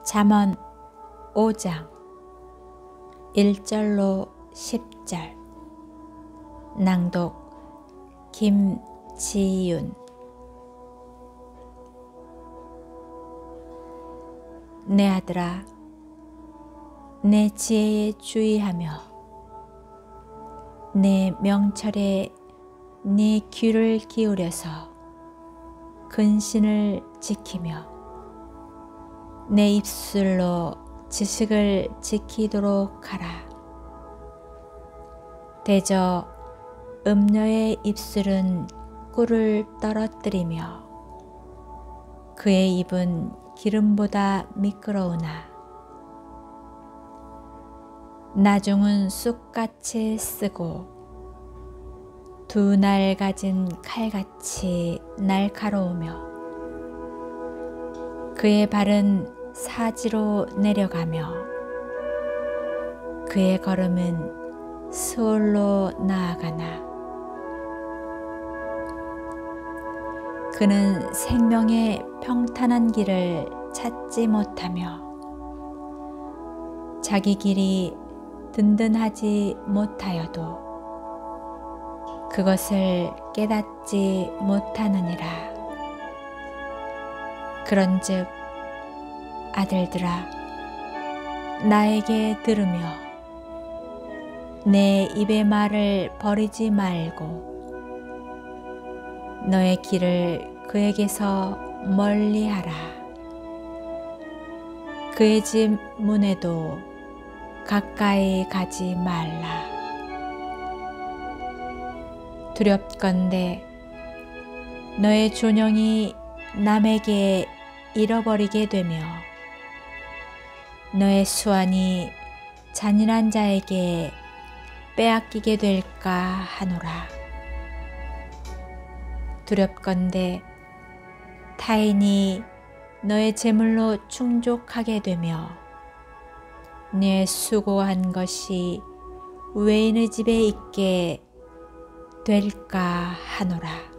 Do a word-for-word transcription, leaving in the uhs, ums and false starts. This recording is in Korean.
잠언 오 장 일 절로 십 절. 낭독 김지윤. 내 아들아, 내 지혜에 주의하며 내 명철에 네 귀를 기울여서 근신을 지키며 내 입술로 지식을 지키도록 하라. 대저 음녀의 입술은 꿀을 떨어뜨리며 그의 입은 기름보다 미끄러우나 나중은 쑥같이 쓰고 두 날 가진 칼같이 날카로우며 그의 발은 사지로 내려가며 그의 걸음은 스올로 나아가나 그는 생명의 평탄한 길을 찾지 못하며 자기 길이 든든하지 못하여도 그것을 깨닫지 못하느니라. 그런즉 아들들아, 나에게 들으며 내 입의 말을 버리지 말고 너의 길을 그에게서 멀리하라. 그의 집 문에도 가까이 가지 말라. 두렵건대 너의 존영이 남에게 잃어버리게 되며 너의 수완이 잔인한 자에게 빼앗기게 될까 하노라. 두렵건대 타인이 너의 재물로 충족하게 되며 네 수고한 것이 외인의 집에 있게 될까 하노라.